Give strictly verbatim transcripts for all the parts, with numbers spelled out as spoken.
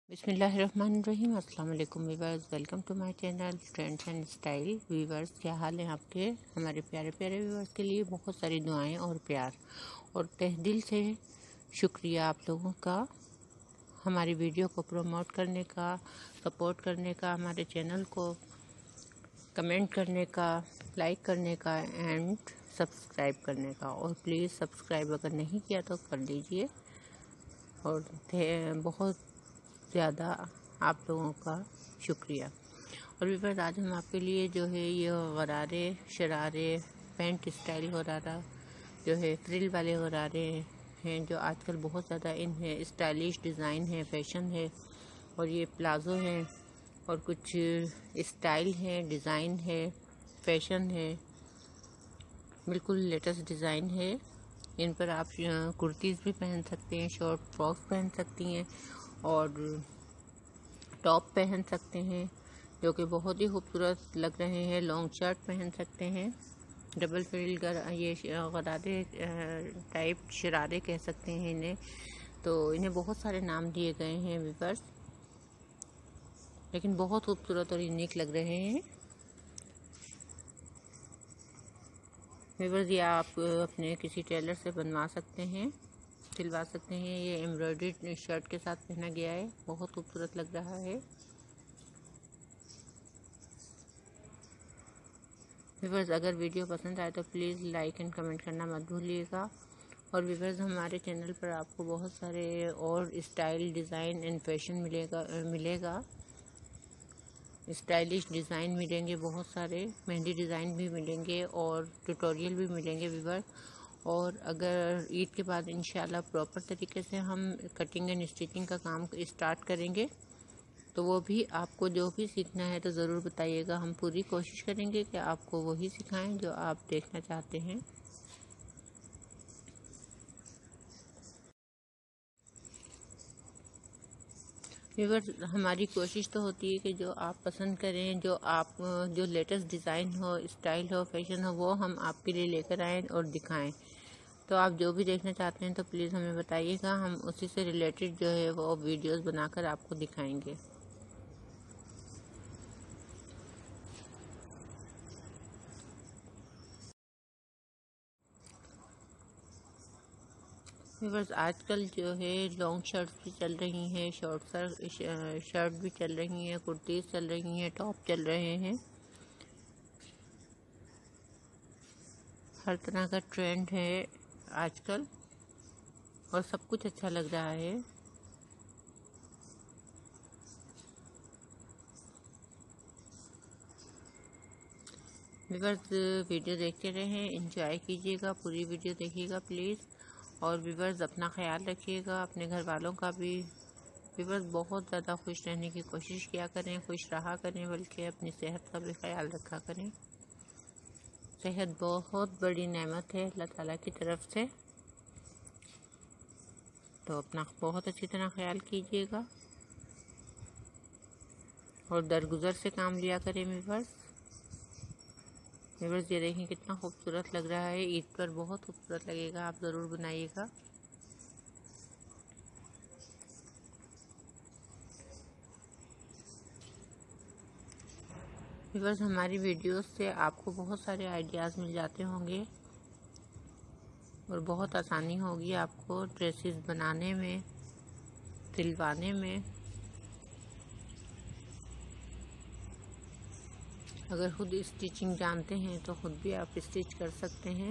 बिस्मिल्लाहिर्रहमानिर्रहीम। अस्सलाम वालेकुम viewers, welcome to my channel trends and style. Viewers, क्या हाल है आपके? हमारे प्यारे प्यारे वीवर्स के लिए बहुत सारी दुआएं और प्यार और तहे दिल से शुक्रिया आप लोगों का, हमारी वीडियो को प्रमोट करने का, सपोर्ट करने का, हमारे चैनल को कमेंट करने का, लाइक करने का एंड सब्सक्राइब करने का। और प्लीज़ सब्सक्राइब अगर नहीं किया तो कर लीजिए। और बहुत ज़्यादा आप लोगों का शुक्रिया। और वीवर्स, आज हम आपके लिए जो है ये गरारे, शरारे, पैंट स्टाइल गरारा जो है फ्रिल वाले गरारे हैं जो आजकल बहुत ज़्यादा इन है, स्टाइलिश डिज़ाइन है, फैशन है। और ये प्लाज़ो है और कुछ स्टाइल है, डिज़ाइन है, फैशन है, बिल्कुल लेटेस्ट डिज़ाइन है। इन पर आप कुर्तीज़ भी पहन सकते हैं, शॉर्ट फ्रॉक्स पहन सकती हैं और टॉप पहन सकते हैं जो कि बहुत ही खूबसूरत लग रहे हैं। लॉन्ग शर्ट पहन सकते हैं, डबल फ्रिल गर ये गरारे टाइप शरारे कह सकते हैं इन्हें। तो इन्हें बहुत सारे नाम दिए गए हैं वीवर्स, लेकिन बहुत खूबसूरत और यूनिक लग रहे हैं वीवर्स। ये आप अपने किसी टेलर से बनवा सकते हैं, सिलवा सकते हैं। ये एम्ब्रॉयडरी शर्ट के साथ पहना गया है, बहुत खूबसूरत लग रहा है वीवर्स। अगर वीडियो पसंद आए तो प्लीज़ लाइक एंड कमेंट करना मत भूलिएगा। और वीवर्स, हमारे चैनल पर आपको बहुत सारे और स्टाइल, डिज़ाइन एंड फैशन मिलेगा मिलेगा स्टाइलिश डिज़ाइन मिलेंगे, बहुत सारे मेहंदी डिज़ाइन भी मिलेंगे और ट्यूटोरियल भी मिलेंगे वीवर्स। और अगर ईद के बाद इंशाल्लाह प्रॉपर तरीके से हम कटिंग एंड स्टिचिंग का काम स्टार्ट करेंगे तो वो भी आपको जो भी सीखना है तो ज़रूर बताइएगा। हम पूरी कोशिश करेंगे कि आपको वही सिखाएं जो आप देखना चाहते हैं। व्यूअर्स, हमारी कोशिश तो होती है कि जो आप पसंद करें, जो आप जो लेटेस्ट डिज़ाइन हो, स्टाइल हो, फैशन हो, वो हम आपके लिए लेकर आएँ और दिखाएं। तो आप जो भी देखना चाहते हैं तो प्लीज़ हमें बताइएगा, हम उसी से रिलेटेड जो है वो वीडियोस बनाकर आपको दिखाएंगे। व्यूअर्स, आजकल जो है लॉन्ग शर्ट्स भी चल रही हैं, शॉर्ट शर्ट भी चल रही हैं, कुर्तीज़ चल रही हैं, टॉप चल रहे हैं। हर तरह का ट्रेंड है आजकल और सब कुछ अच्छा लग रहा है। व्यूअर्स, वीडियो देखते रहें, एंजॉय कीजिएगा, पूरी वीडियो देखिएगा प्लीज़। और व्यूअर्स, अपना ख्याल रखिएगा, अपने घर वालों का भी। व्यूअर्स, बहुत ज़्यादा खुश रहने की कोशिश किया करें, खुश रहा करें, बल्कि अपनी सेहत का भी ख्याल रखा करें। सेहत बहुत बड़ी नेमत है अल्लाह ताला की तरफ से, तो अपना बहुत अच्छी तरह ख्याल कीजिएगा और दरगुजर से काम लिया करें व्यूअर्स। व्यूअर्स, ये देखें कितना खूबसूरत लग रहा है, ईद पर बहुत खूबसूरत लगेगा, आप ज़रूर बनाइएगा। व्यूअर्स, हमारी वीडियोस से आपको बहुत सारे आइडियाज़ मिल जाते होंगे और बहुत आसानी होगी आपको ड्रेसेस बनाने में, सिलवाने में। अगर खुद स्टिचिंग जानते हैं तो खुद भी आप स्टिच कर सकते हैं।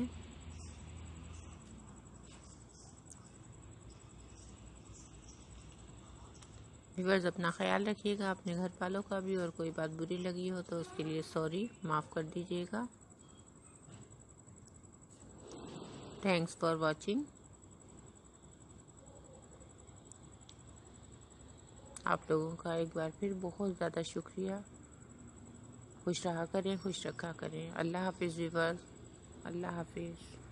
व्यूअर्स, अपना ख्याल रखिएगा, अपने घर वालों का भी। और कोई बात बुरी लगी हो तो उसके लिए सॉरी, माफ़ कर दीजिएगा। Thanks for watching. आप लोगों का एक बार फिर बहुत ज़्यादा शुक्रिया। खुश रहा करें, खुश रखा करें। अल्लाह हाफिज़ व्यूअर्स, अल्लाह हाफिज़।